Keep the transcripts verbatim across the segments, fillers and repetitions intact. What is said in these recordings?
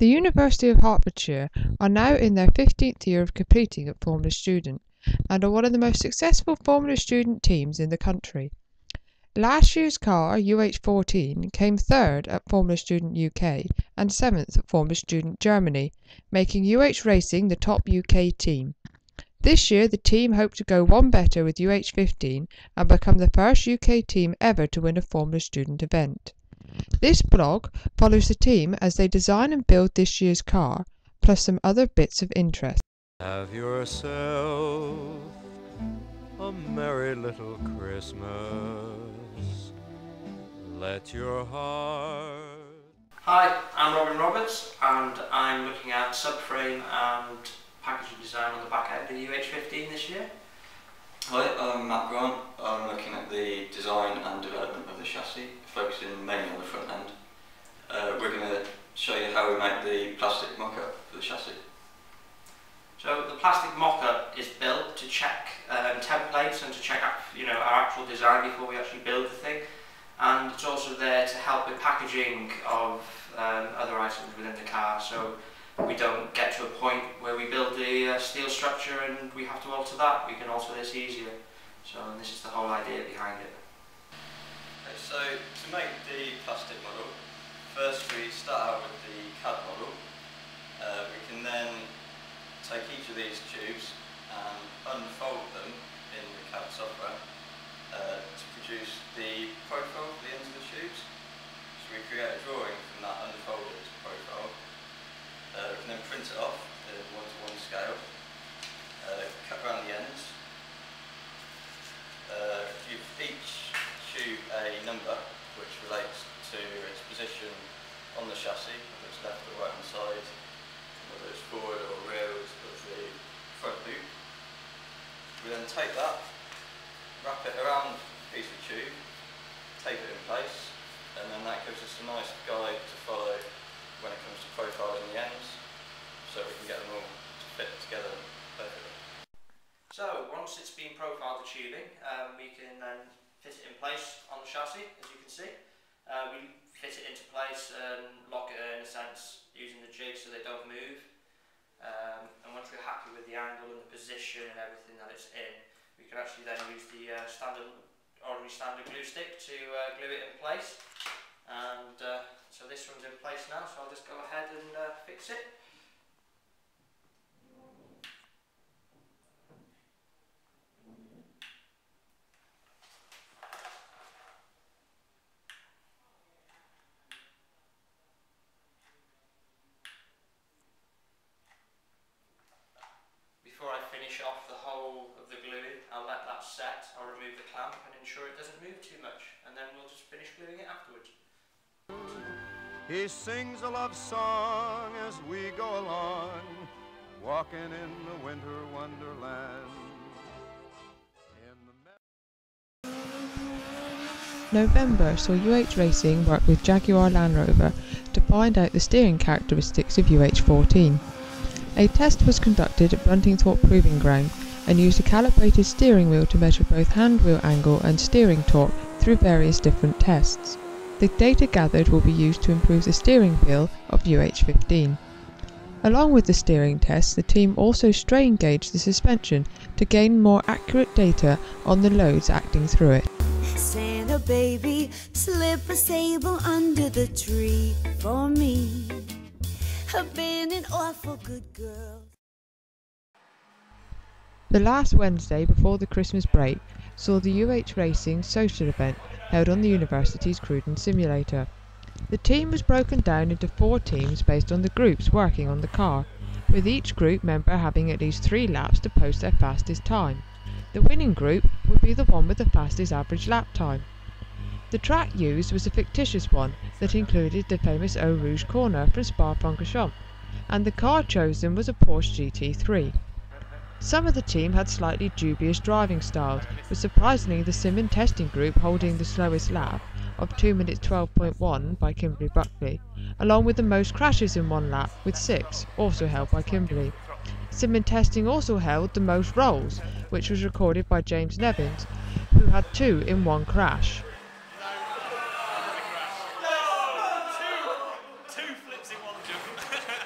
The University of Hertfordshire are now in their fifteenth year of competing at Formula Student and are one of the most successful Formula Student teams in the country. Last year's car, U H fourteen, came third at Formula Student U K and seventh at Formula Student Germany, making U H Racing the top U K team. This year the team hope to go one better with U H fifteen and become the first U K team ever to win a Formula Student event. This blog follows the team as they design and build this year's car, plus some other bits of interest. Have yourself a merry little Christmas. Let your heart... Hi, I'm Robin Roberts and I'm looking at subframe and packaging design on the back end of the U H fifteen this year. Hi, I'm Matt Grant. I'm looking at the design and development of the chassis, focusing mainly on the front end. Uh, we're going to show you how we make the plastic mock-up for the chassis. So the plastic mock-up is built to check um, templates and to check you know, our actual design before we actually build the thing. And it's also there to help with packaging of um, other items within the car, so we don't get to a point where we build the uh, steel structure and we have to alter that. We can alter this easier. So and this is the whole idea behind it. Okay, so to make the plastic model, first we start out with the C A D model. Uh, we can then take each of these tubes and unfold them in the C A D software uh, to produce the profile for the ends of the tubes. So we create a drawing from that unfolded profile. Uh, we can then print it off in one to one scale, uh, cut around the ends, uh, give each tube a number which relates to its position on the chassis, whether it's left or right hand side, whether it's forward or rear of the front loop. We then take that, wrap it around a piece of tube, tape it in place, and then that gives us a nice guide to follow when it comes to profiling the ends, so we can get them all to fit together perfectly. So once it's been profiled, the tubing, um, we can then fit it in place on the chassis, as you can see. Uh, we fit it into place and lock it in a sense using the jig so they don't move. Um, and once we're happy with the angle and the position and everything that it's in, we can actually then use the uh, standard, ordinary standard glue stick to uh, glue it in place. And uh, so this one's in place now, so I'll just go ahead and uh, fix it. Before I finish off the whole of the gluing, I'll let that set, I'll remove the clamp and ensure it doesn't move too much, and then we'll just finish gluing it afterwards. He sings a love song as we go along, walking in the winter wonderland. In the November saw U H Racing work with Jaguar Land Rover to find out the steering characteristics of U H fourteen. A test was conducted at Buntingthorpe Proving Ground and used a calibrated steering wheel to measure both hand wheel angle and steering torque through various different tests. The data gathered will be used to improve the steering feel of U H fifteen. Along with the steering tests, the team also strain gauged the suspension to gain more accurate data on the loads acting through it. Santa baby, slip a sable under the tree for me. I've been an awful good girl. The last Wednesday before the Christmas break saw the U H Racing social event held on the university's Cruden simulator. The team was broken down into four teams based on the groups working on the car, with each group member having at least three laps to post their fastest time. The winning group would be the one with the fastest average lap time. The track used was a fictitious one that included the famous Eau Rouge corner from Spa-Francorchamps, and the car chosen was a Porsche G T three. Some of the team had slightly dubious driving styles, with surprisingly the sim and testing group holding the slowest lap of two minutes twelve point one by Kimberly Buckley, along with the most crashes in one lap with six, also held by Kimberly. Sim and testing also held the most rolls, which was recorded by James Nevins, who had two in one crash. Two flips in one jump.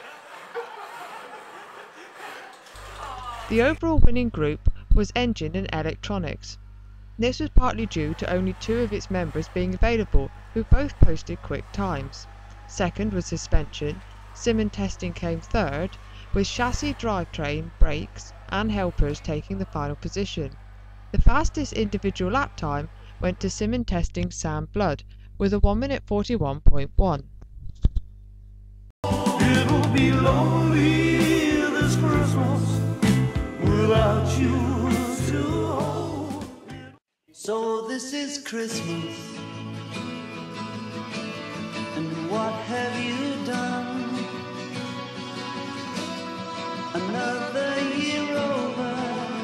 The overall winning group was Engine and Electronics. This was partly due to only two of its members being available, who both posted quick times. Second was Suspension. Sim and Testing came third, with Chassis, Drivetrain, Brakes and Helpers taking the final position. The fastest individual lap time went to Sim and Testing's Sam Blood with a one minute forty-one point one. It will be lonely this Christmas without you to hold. So this is Christmas, and what have you done? Another year over,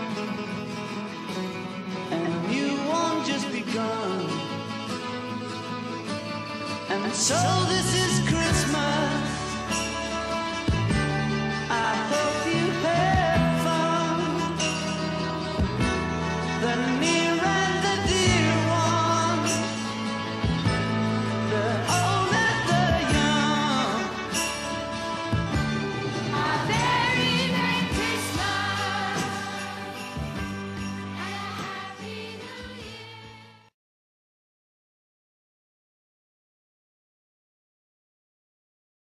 and a new one just begun. And so this